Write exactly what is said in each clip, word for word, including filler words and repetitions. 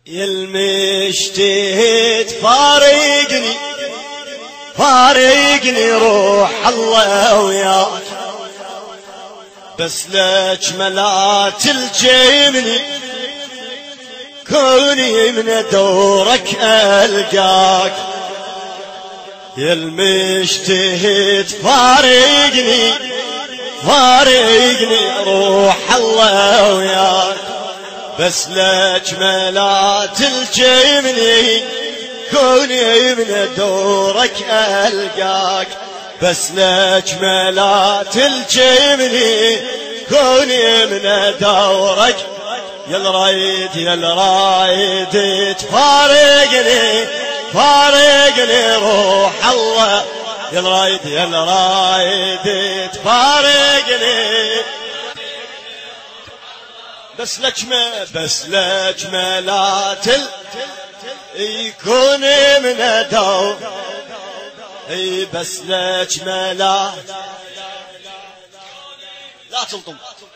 يا المجتهد فارقني فارقني روح الله وياك، بس لك ملا تلجمني كوني من دورك ألقاك. يا المجتهد فارقني فارقني روح الله وياك، بس لك ملا تلجمني كوني من دورك ألقاك، بس لك ملا تلجمني كوني من دورك. يا الرايد يا الرايد تفارقني فارقني روح الله، يا الرايد يا الرايد تفارقني، بس لك ما بس لك ملا تل يكون من دور، اي بس لك ملا لا تلطم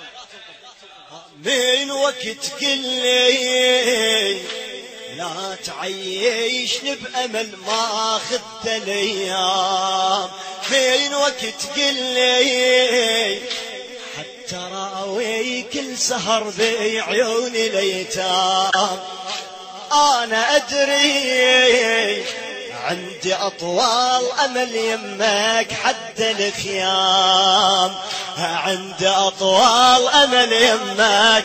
من وقت قلي لا تعيشني بأمل ما خذت الايام، من وقت قلي حتى راوي كل سهر بعيوني الايتام. انا ادري عندي اطوال امل يمك حد الخيام، عندي اطوال امل يمك.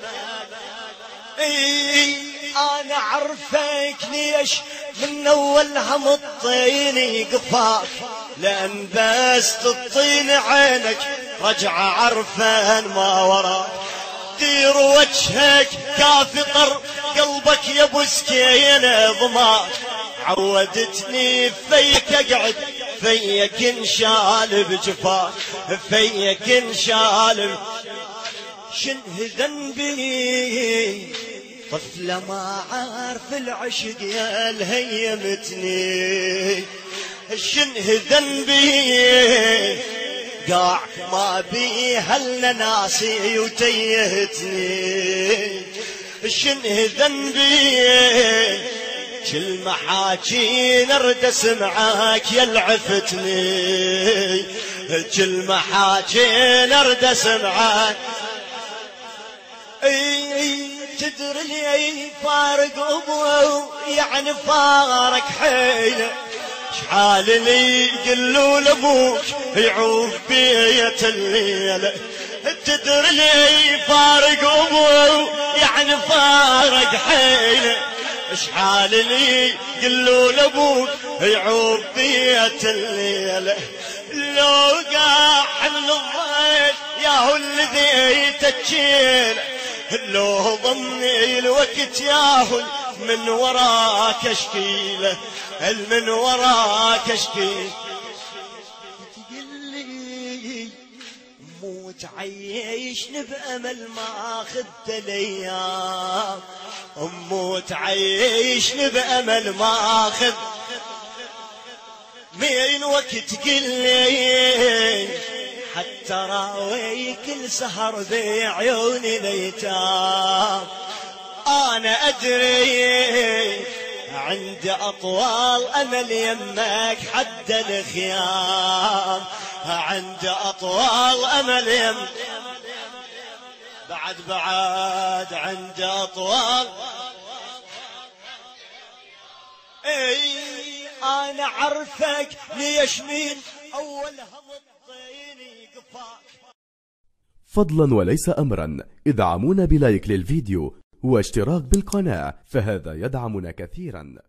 اي انا عرفك ليش من اول هم الطين قفاك، لان بس تطين عينك رجع عرفان ما وراك. دير وجهك كافطر قلبك يا ابو سكينه ضماك، عودتني فيك اقعد فيك انشال بجفاك، فيك انشال. شنه ذنبي طفله ما عارف العشق يا الهيمتني، شنه ذنبي قاع ما بيها الا ناسي وتيهتني، شنه ذنبي كل محاكي نرد اسمعك يا العفتني، كل محاكي نرد اسمعك. اي تدري لي فارق ابوه يعني فارق حيله، شحال لي يقولوا لابوك يعوف بيت الليله. تدري لي فارق ابوه يعني فارق حيله، شحال لي يقولوا لابوك يعوف بيت الليله. لو قاع من الضيل ياهو الذي تجيل، لو ضمني الوقت ياهو من وراك اشكيله، من وراك اشكيله. تقلي مو تعيشني بأمل ما أخذت الأيام، أمو تعيشني بأمل ما أخذ من وقت قلي حتى راوي كل سهر بعيوني الايتام. أنا أدري عندي أطوال أمل يمك حد الخيام، عندي أطوال أمل يمك بعد بعد عندي أطوال. اي أنا عرفك ليش مين أول هم الطين قفاك. فضلا وليس أمرا ادعمونا بلايك للفيديو واشتراك بالقناة، فهذا يدعمنا كثيرا.